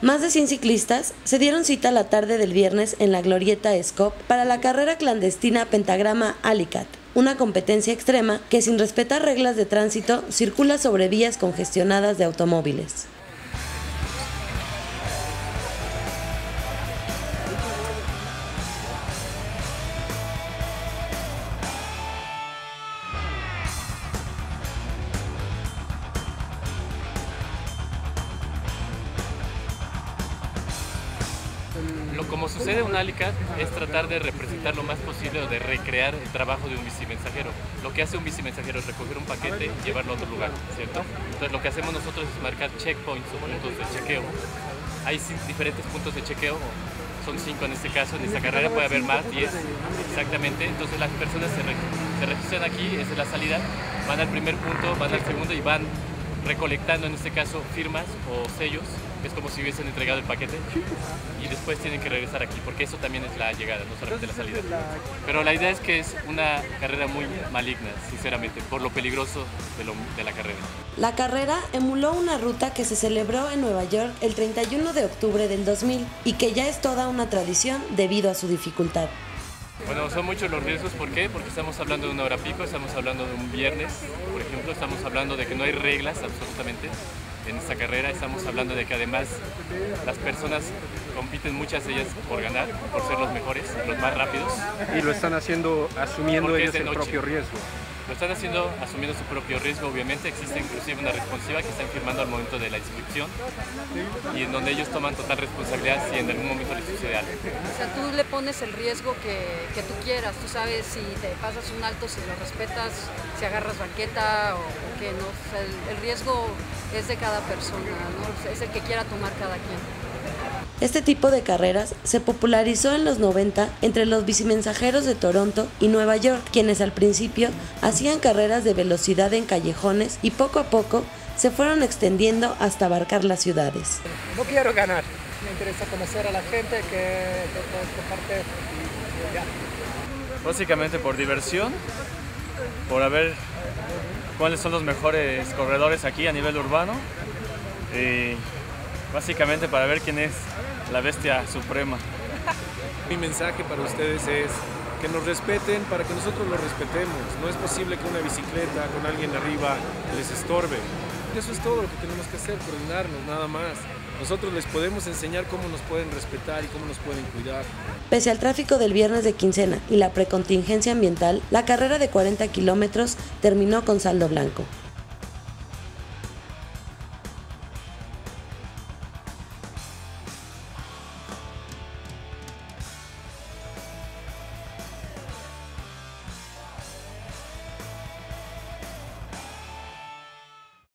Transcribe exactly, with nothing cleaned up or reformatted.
Más de cien ciclistas se dieron cita la tarde del viernes en la glorieta Escop para la carrera clandestina Pentagrama Alicat, una competencia extrema que sin respetar reglas de tránsito circula sobre vías congestionadas de automóviles. Lo como sucede en un Alicat es tratar de representar lo más posible o de recrear el trabajo de un bicimensajero. Lo que hace un bicimensajero es recoger un paquete y llevarlo a otro lugar, ¿cierto? Entonces lo que hacemos nosotros es marcar checkpoints o puntos de chequeo. Hay diferentes puntos de chequeo, son cinco en este caso, en esta carrera puede haber más, diez exactamente. Entonces las personas se, re se registran aquí, esa es la salida, van al primer punto, van al segundo y van recolectando en este caso firmas o sellos. Es como si hubiesen entregado el paquete y después tienen que regresar aquí, porque eso también es la llegada, no solamente la salida. Pero la idea es que es una carrera muy maligna, sinceramente, por lo peligroso de, lo, de la carrera. La carrera emuló una ruta que se celebró en Nueva York el treinta y uno de octubre del dos mil y que ya es toda una tradición debido a su dificultad. Bueno, son muchos los riesgos, ¿por qué? Porque estamos hablando de una hora pico, estamos hablando de un viernes, por ejemplo, estamos hablando de que no hay reglas absolutamente en esta carrera, estamos hablando de que además las personas compiten, muchas de ellas por ganar, por ser los mejores, los más rápidos. Y lo están haciendo asumiendo ellos el propio riesgo. Lo están haciendo asumiendo su propio riesgo, obviamente. Existe inclusive una responsiva que están firmando al momento de la inscripción y en donde ellos toman total responsabilidad si en algún momento les sucede algo. O sea, tú le pones el riesgo que, que tú quieras, tú sabes si te pasas un alto, si lo respetas, si agarras banqueta o, o qué, ¿no? O sea, el, el riesgo es de cada persona, ¿no? O sea, es el que quiera tomar cada quien. Este tipo de carreras se popularizó en los noventa entre los bicimensajeros de Toronto y Nueva York, quienes al principio hacían carreras de velocidad en callejones y poco a poco se fueron extendiendo hasta abarcar las ciudades. No quiero ganar, me interesa conocer a la gente que, que, que comparte y ya. Básicamente por diversión, por ver cuáles son los mejores corredores aquí a nivel urbano y básicamente para ver quién es la bestia suprema. Mi mensaje para ustedes es que nos respeten para que nosotros los respetemos. No es posible que una bicicleta con alguien arriba les estorbe. Eso es todo lo que tenemos que hacer, coordinarnos, nada más. Nosotros les podemos enseñar cómo nos pueden respetar y cómo nos pueden cuidar. Pese al tráfico del viernes de quincena y la precontingencia ambiental, la carrera de cuarenta kilómetros terminó con saldo blanco.